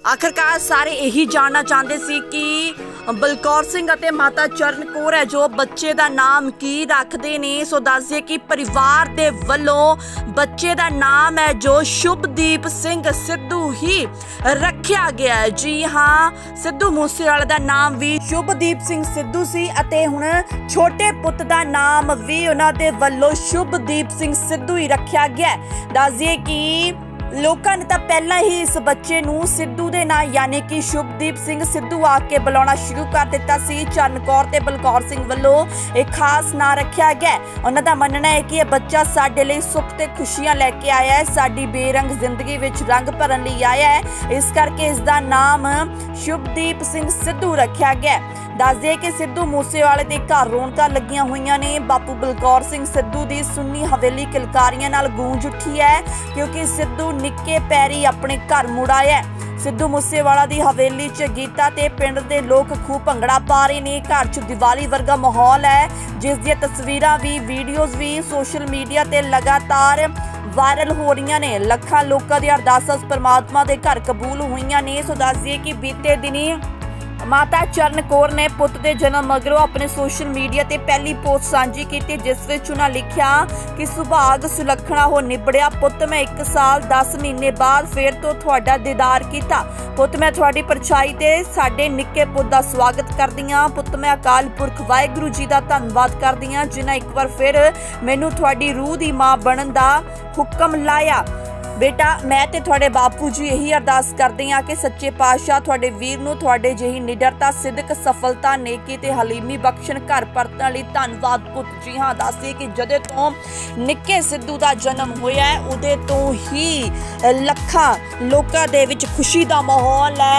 आखिरकार सारे यही जानना चाहते सी कि बलकौर सिंह अते माता चरण कौर है जो बच्चे का नाम की रखते ने। सो दस दिए कि परिवार के वलों बच्चे का नाम है जो शुभदीप सिंह सिद्धू ही रखा गया है। जी हाँ, सिद्धू मूसेवाले का नाम भी शुभदीप सिंह सिद्धू सी अते हुण छोटे पुत का नाम भी उन्हां दे वल्लों शुभदीप सिंह सिद्धू ही रखा गया है। दस दिए कि लोगों ने तो पहला ही इस बच्चे नूं सिद्धू दे नाम यानी कि शुभदीप सिंह सिद्धू आके बुलाना शुरू कर दिता सी। चरण कौर ते बलकौर सिंह वल्लों एक खास नाम रखा गया। उन्हां दा मनना है कि यह बच्चा साडे लई सुख ते खुशियां लैके आया है, साडी बेरंग जिंदगी विच रंग भरन लई आया है, इस करके इसका नाम शुभदीप सिंह सिद्धू रखा गया। दस दे कि सिद्धू मूसेवाले दे घर रौनकां लगियां होईयां ने। बापू बलकौर सिंह सिद्धू दी सुन्नी हवेली किलकारियां नाल गूंज उठी है क्योंकि सिद्धू निक्के पैरी अपने घर मुड़ आया है। सिद्धू मूसेवाला दी हवेली च गीता ते पिंड दे लोग खूब भंगड़ा पा रहे ने। घर च दिवाली वर्गा माहौल है जिस दी तस्वीरां भी वीडियोज़ भी सोशल मीडिया ते लगातार वायरल हो रही ने। लखां लोकां दी अरदासां परमात्मा दे घर कबूल होईयां ने। सो दस दिए कि बीते दिनी माता चरण कौर ने पुत के जन्म मगरों अपने सोशल मीडिया ते पहली पोस्ट साझी की जिस विच उन्हां लिखिया कि सुभाग सुलखना हो निबड़िया पुत, मैं 1 साल 10 महीने बाद फिर तो तुहाडा दीदार कीता। पुत मैं तुहाडी परछाई ते साडे निक्के पुत दा स्वागत करदी हां। पुत मैं अकाल पुरख वाहिगुरू जी दा धन्नवाद करदी हां जिन्हां एक बार फिर मैनूं तुहाडी रूह दी मां बनन दा हुक्म लाया। बेटा मैं ते तुहाडे बापू जी यही अरदास करते हैं कि सच्चे पातशाह तुहाडे वीर नूं तुहाडे जिही निडरता सिदक सफलता नेकी ते हलीमी बख्शण घर परतण लई धन्नवाद पुत। जी हाँ, दसदे कि जदे तो निक्के सिद्धू का जन्म होया है उदे तो ही लखां लोकां दे विच खुशी का माहौल है।